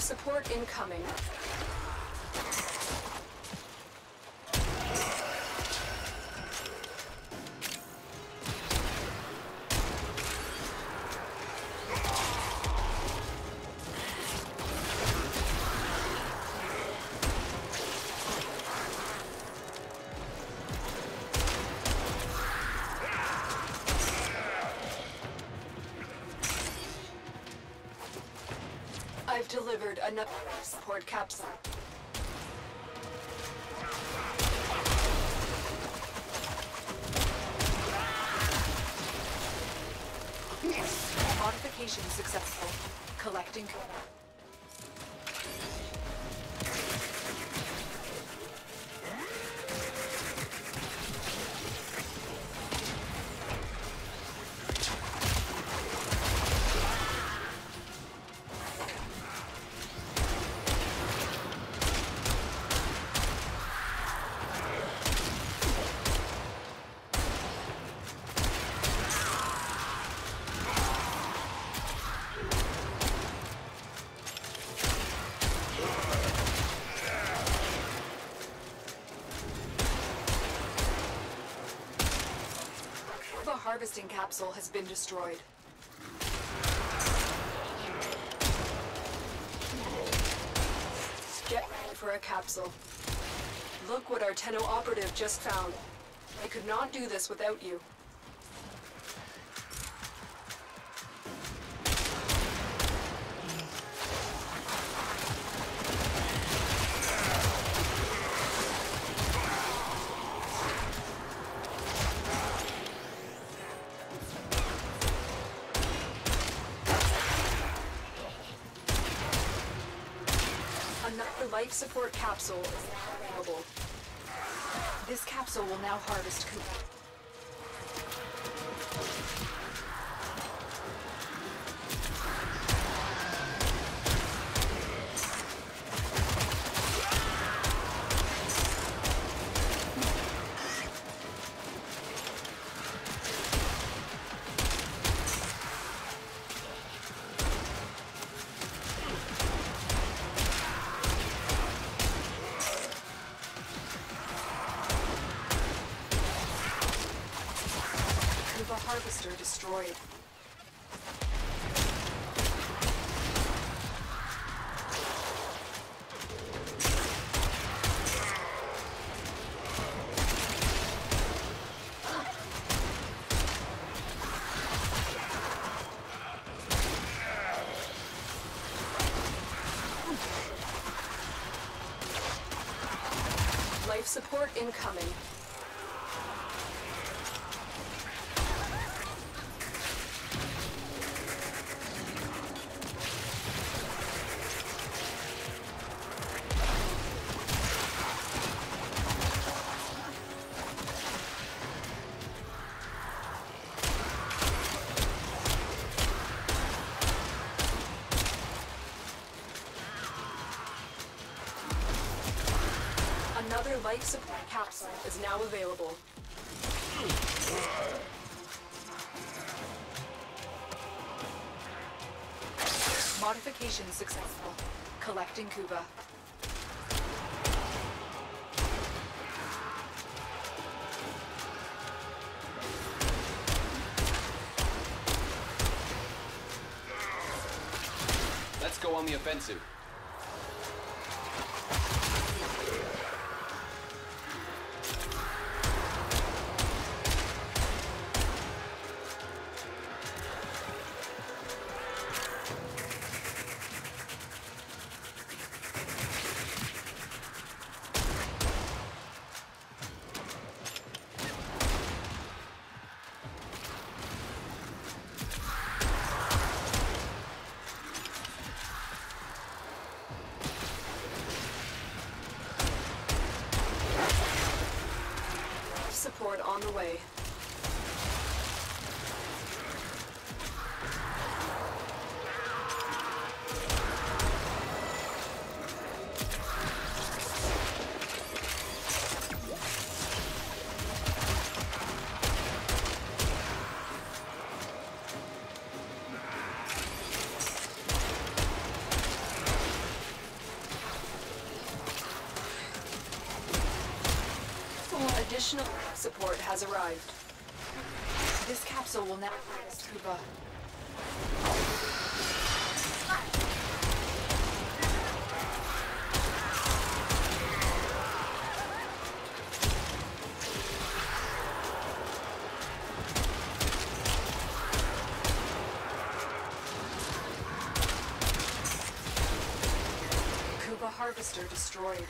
support incoming. I've delivered another support capsule. Modification successful. Collecting. The harvesting capsule has been destroyed. Get ready for a capsule. Look what our Tenno operative just found. I could not do this without you. Another life support capsule is now available. This capsule will now harvest Kuba. Kuba harvester destroyed. Life support incoming. Another life support capsule is now available. Modification successful. Collecting Kuba. Let's go on the offensive. Support on the way. Additional support has arrived. This capsule will now harvest Kuva. Kuva harvester destroyed.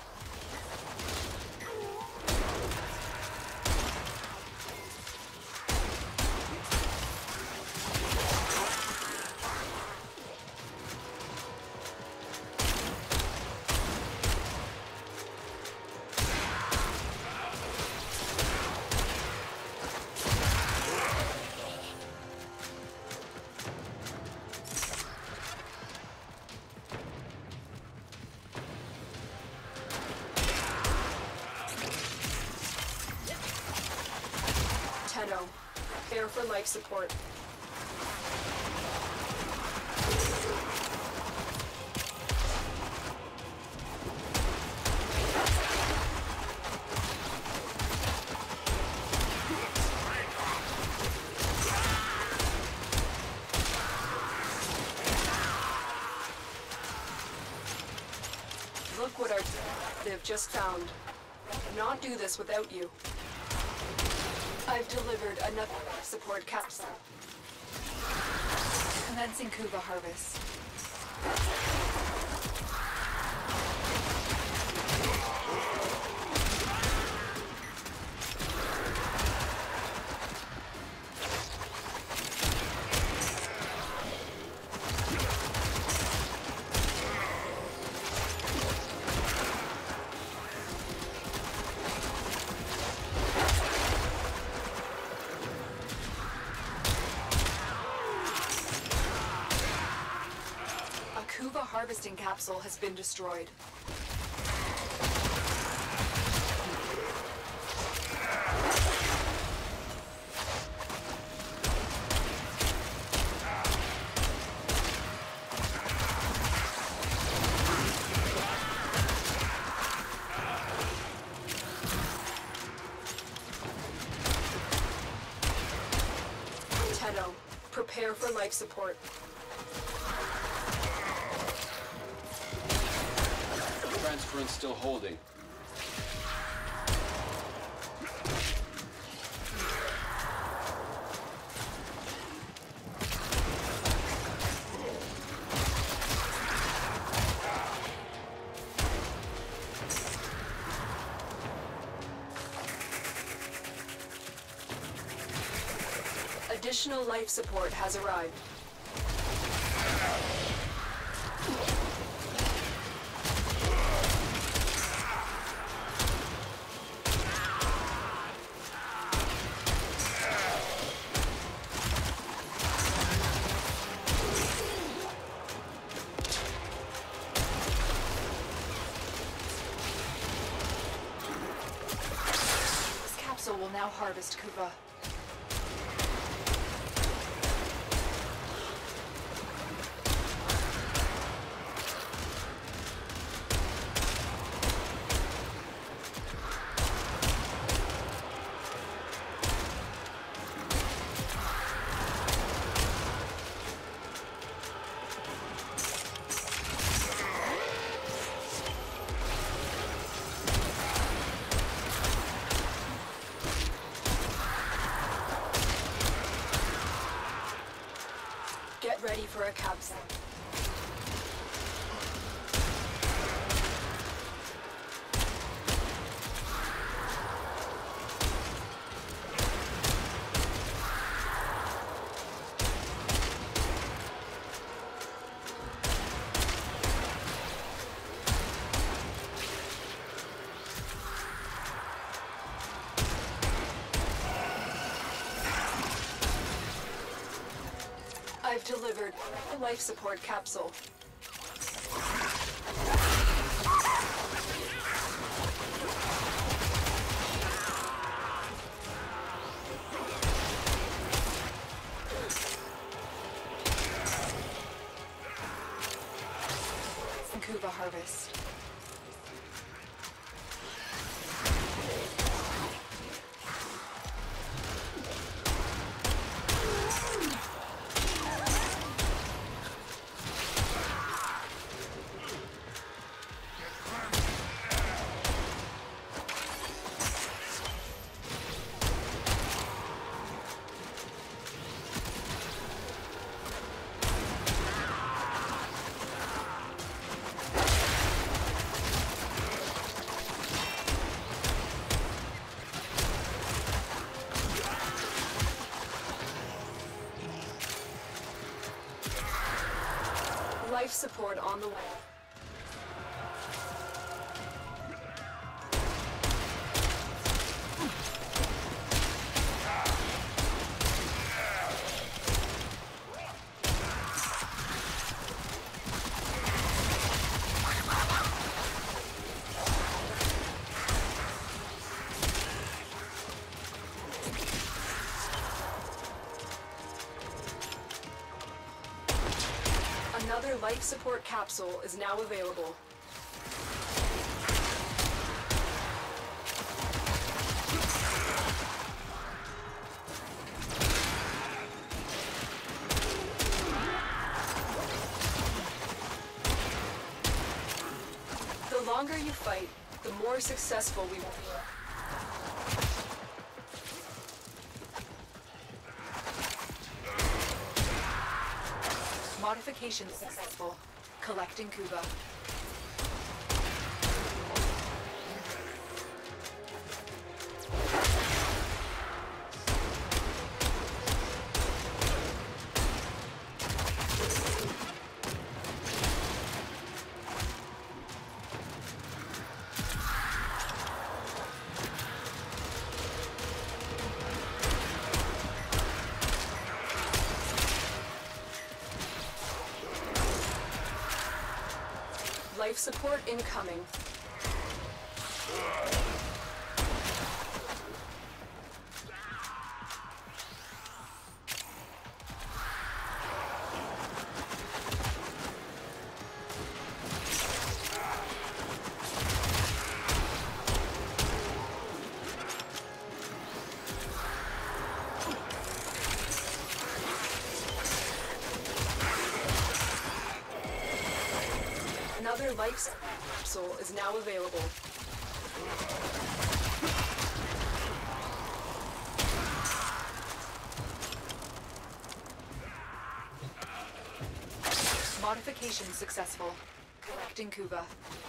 Tenno, prepare for life support. Look what they've just found. Cannot do this without you. I've delivered enough support capsule. Commencing Kuva harvest. Kuva harvesting capsule has been destroyed. Tenno, prepare for life support. Transference still holding. Additional life support has arrived. This capsule will now harvest Kuva. Get ready for a capsule. I've delivered a life support capsule. Kuva harvest. support on the way. Another life support capsule is now available. The longer you fight, the more successful we will be. Modification successful. Collecting Kuba. Life support incoming. Another life capsule is now available. Modification successful. Collecting Kuba.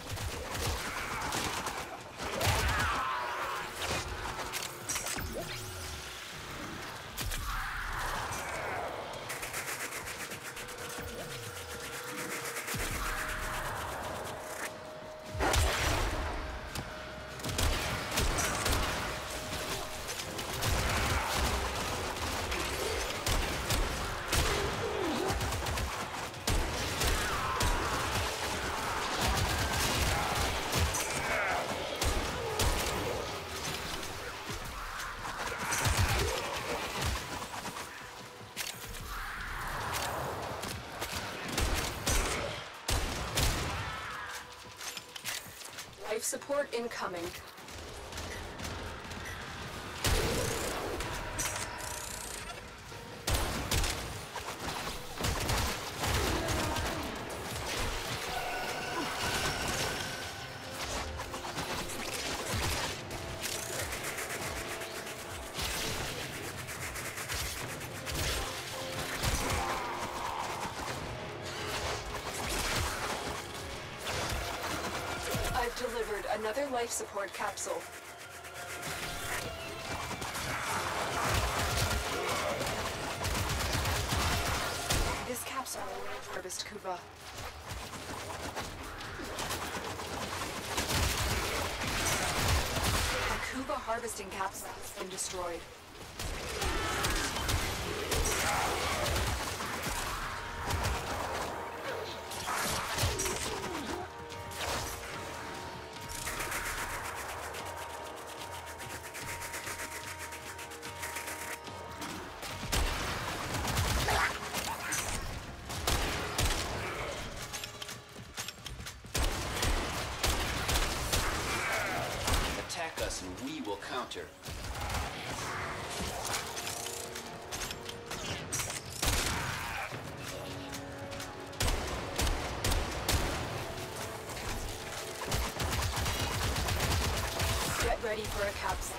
Life support incoming. I've delivered another life support capsule. This capsule will harvest Kuba. A Kuba harvesting capsule has been destroyed. Attack us and we will counter. Get ready for a capsule.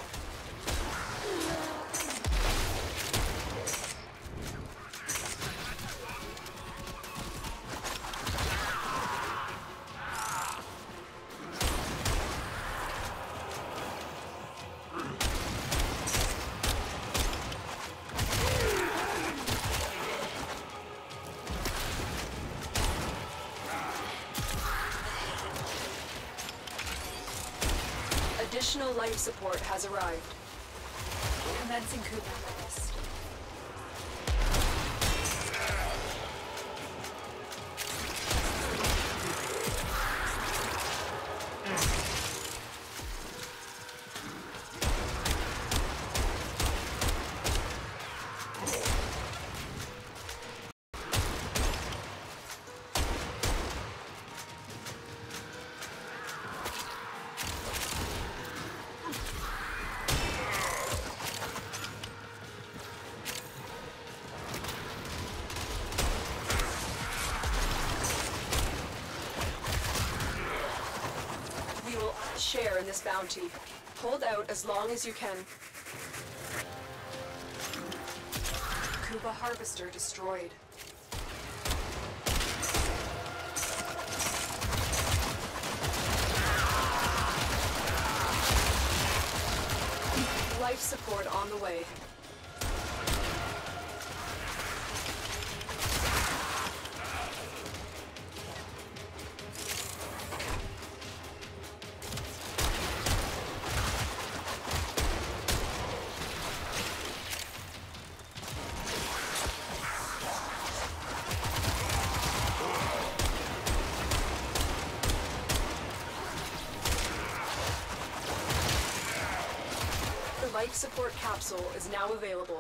Additional life support has arrived. Commencing Kuba harvest. Share in this bounty. Hold out as long as you can. Kuba harvester destroyed. Life support on the way. Life support capsule is now available.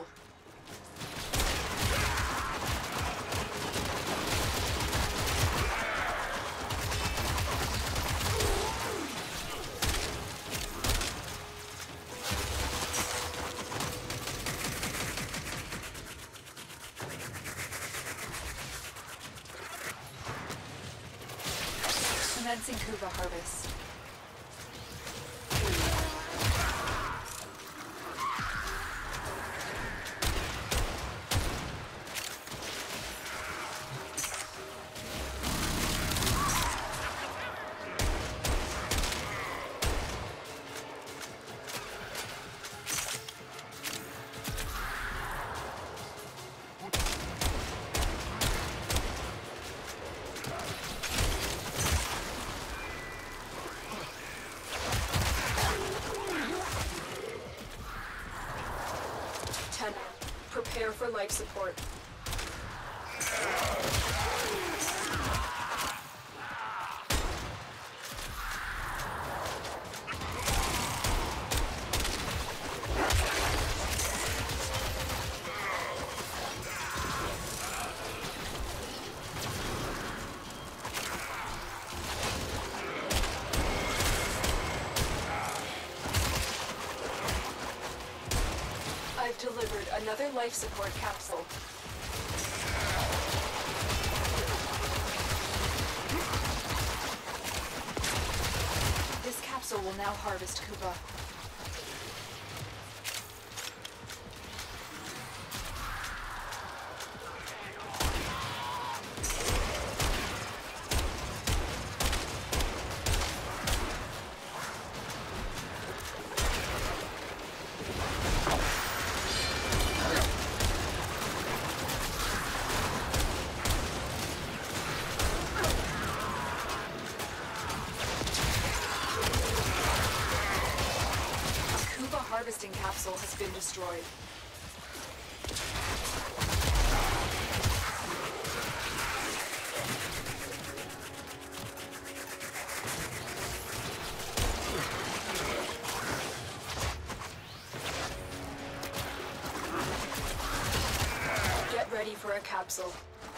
Commencing Kuba harvest. Prepare for life support. I've delivered another life support capsule. This capsule will now harvest Kuba. Harvesting capsule has been destroyed. Get ready for a capsule.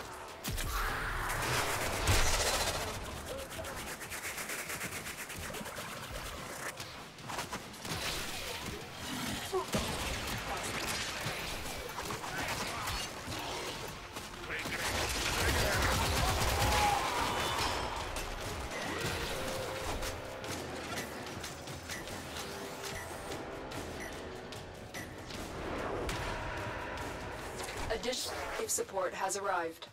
Additional life support has arrived.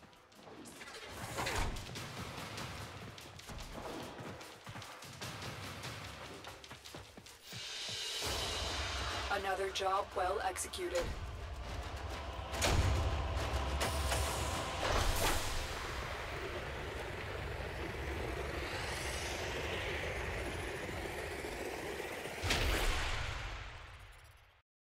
Another job well executed.